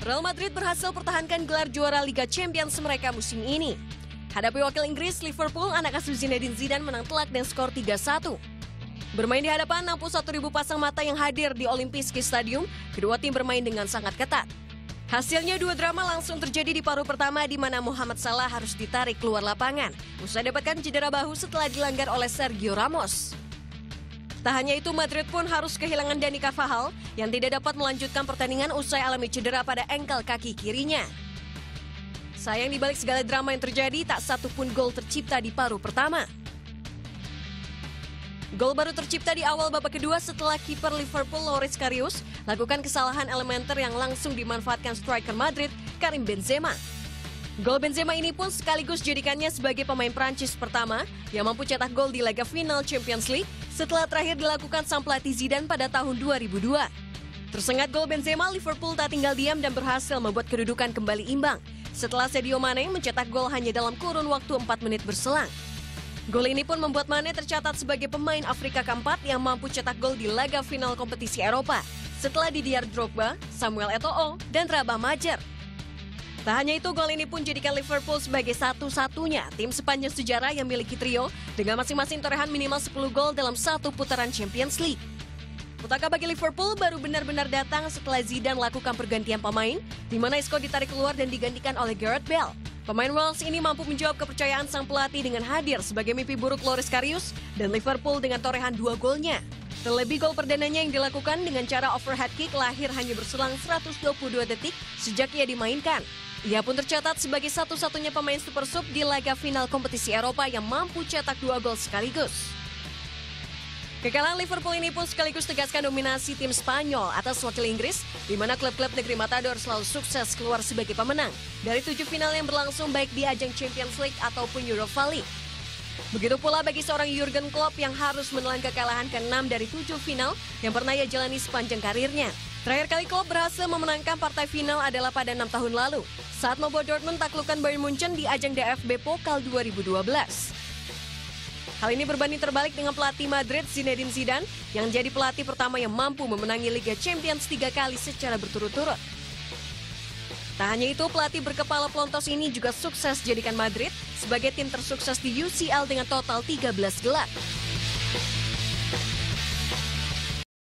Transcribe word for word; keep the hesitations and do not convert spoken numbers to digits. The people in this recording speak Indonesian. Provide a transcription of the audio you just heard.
Real Madrid berhasil pertahankan gelar juara Liga Champions mereka musim ini. Hadapi wakil Inggris, Liverpool, anak asuh Zinedine Zidane menang telak dengan skor tiga satu. Bermain di hadapan enam puluh satu ribu pasang mata yang hadir di Olimpiski Stadium, kedua tim bermain dengan sangat ketat. Hasilnya dua drama langsung terjadi di paruh pertama di mana Mohamed Salah harus ditarik keluar lapangan. Usai dapatkan cedera bahu setelah dilanggar oleh Sergio Ramos. Tak hanya itu, Madrid pun harus kehilangan Dani Carvajal yang tidak dapat melanjutkan pertandingan usai alami cedera pada engkel kaki kirinya. Sayang di balik segala drama yang terjadi, tak satu pun gol tercipta di paruh pertama. Gol baru tercipta di awal babak kedua setelah kiper Liverpool Loris Karius lakukan kesalahan elementer yang langsung dimanfaatkan striker Madrid, Karim Benzema. Gol Benzema ini pun sekaligus jadikannya sebagai pemain Prancis pertama yang mampu cetak gol di laga final Champions League setelah terakhir dilakukan sang pelatih Zidane pada tahun dua ribu dua. Tersengat gol Benzema, Liverpool tak tinggal diam dan berhasil membuat kedudukan kembali imbang setelah Sadio Mane mencetak gol hanya dalam kurun waktu empat menit berselang. Gol ini pun membuat Mane tercatat sebagai pemain Afrika keempat yang mampu cetak gol di laga final kompetisi Eropa setelah Didier Drogba, Samuel Eto'o, dan Rabah Majer. Tak hanya itu, gol ini pun jadikan Liverpool sebagai satu-satunya tim sepanjang sejarah yang memiliki trio dengan masing-masing torehan minimal sepuluh gol dalam satu putaran Champions League. Petaka bagi Liverpool baru benar-benar datang setelah Zidane lakukan pergantian pemain, di mana Isco ditarik keluar dan digantikan oleh Gareth Bale. Pemain Wales ini mampu menjawab kepercayaan sang pelatih dengan hadir sebagai mimpi buruk Loris Karius dan Liverpool dengan torehan dua golnya. Terlebih gol perdananya yang dilakukan dengan cara overhead kick lahir hanya berselang seratus dua puluh dua detik sejak ia dimainkan. Ia pun tercatat sebagai satu-satunya pemain super sub di laga final kompetisi Eropa yang mampu cetak dua gol sekaligus. Kekalahan Liverpool ini pun sekaligus tegaskan dominasi tim Spanyol atas wakil Inggris, di mana klub-klub negeri Matador selalu sukses keluar sebagai pemenang dari tujuh final yang berlangsung baik di ajang Champions League ataupun Europa League. Begitu pula bagi seorang Jurgen Klopp yang harus menelan kekalahan keenam dari tujuh final yang pernah ia jalani sepanjang karirnya. Terakhir kali Klopp berhasil memenangkan partai final adalah pada enam tahun lalu, saat membawa Dortmund taklukkan Bayern Munchen di ajang D F B Pokal dua ribu dua belas. Hal ini berbanding terbalik dengan pelatih Madrid Zinedine Zidane yang jadi pelatih pertama yang mampu memenangi Liga Champions tiga kali secara berturut-turut. Tak hanya itu, pelatih berkepala pelontos ini juga sukses jadikan Madrid sebagai tim tersukses di U C L dengan total tiga belas gelar.